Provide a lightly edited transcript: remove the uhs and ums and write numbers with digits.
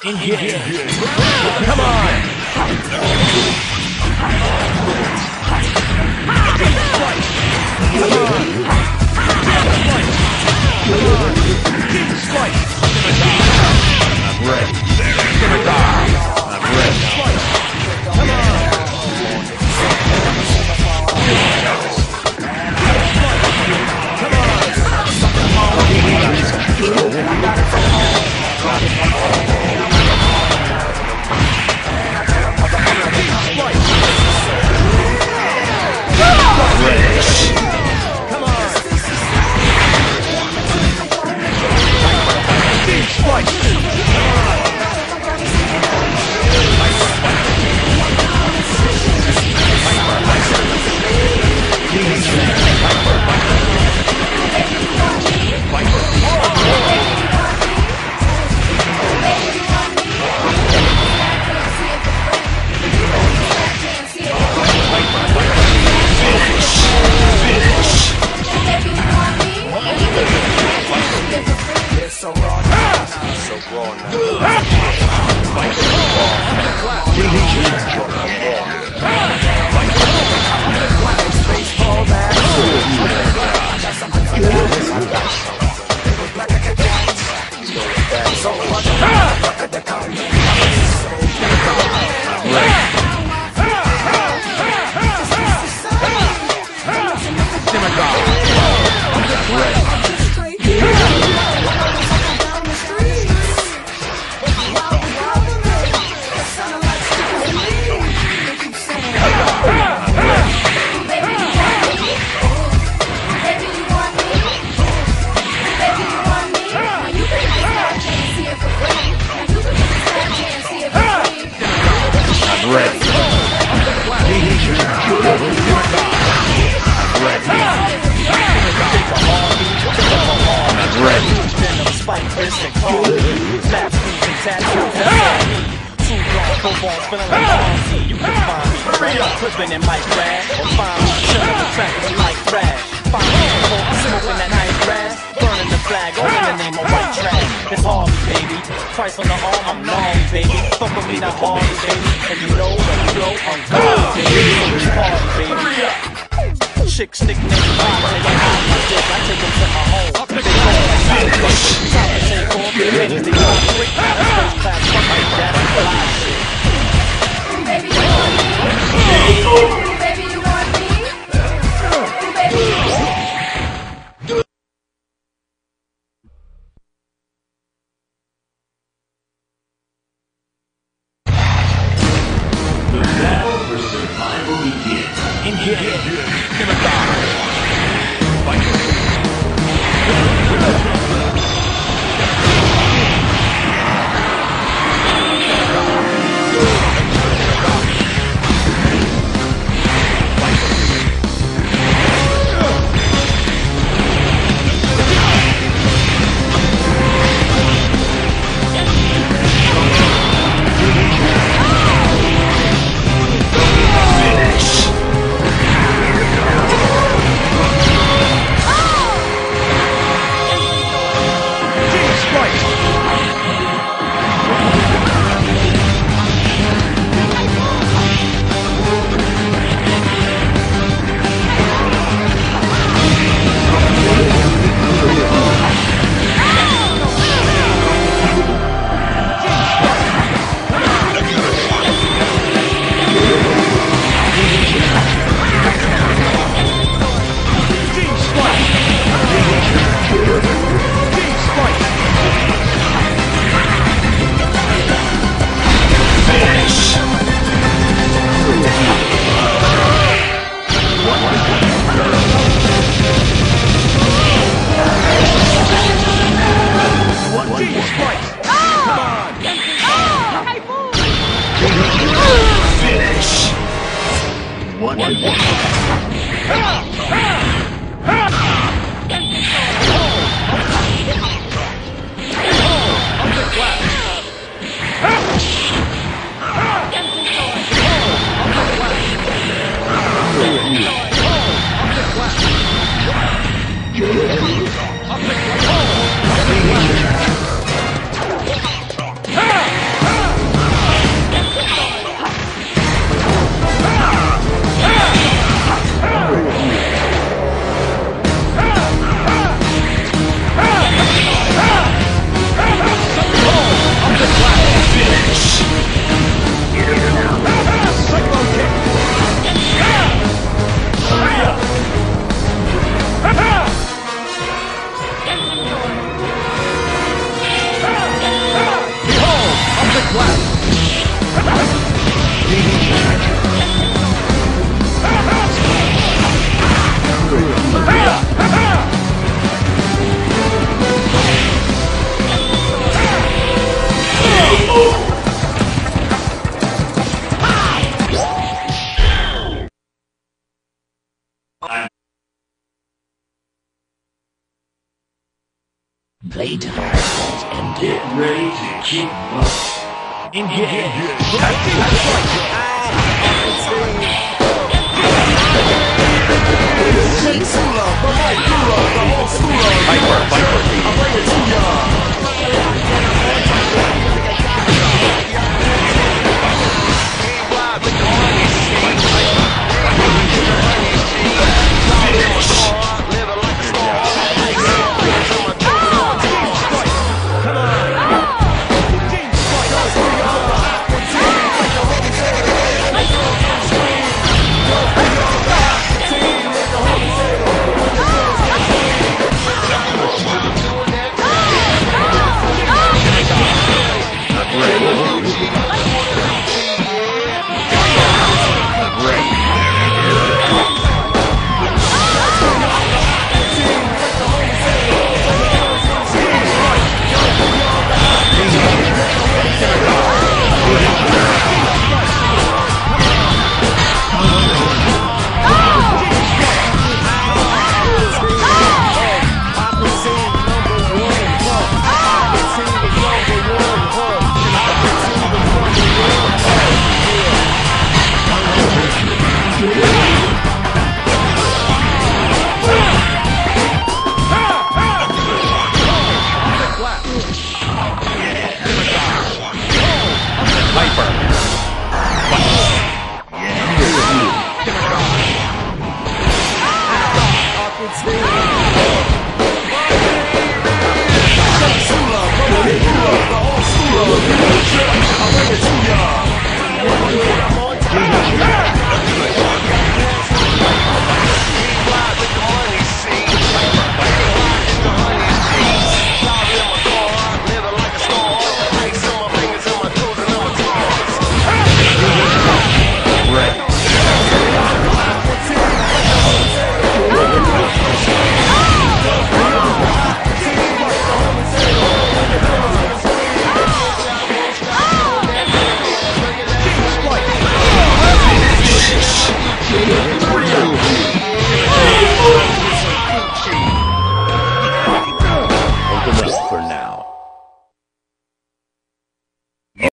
Engage. Come on. I'm ready. I'm ready. Come on. Clipping and mic rag, or find me chilling the track like trash. Find me smoking that nice grass, burning the flag, all in the name of white trash. It's Harley, baby. Price on the arm, I'm gnarly, baby. Fuck with me, not Harley, baby. And you know that you blow, I'm Harley, baby. Party, baby. Chicks nickname Pop, they like how my dick, I take them to my home. They go like time to take off, they ready, they got quick. That's first class, fuck like that, fly shit. Baby, you want me? Baby, you want me? Baby, you want me? The battle for survival begins. Engage. playtime has ended. Get ready to kick butt. Engage. Viper, Viper,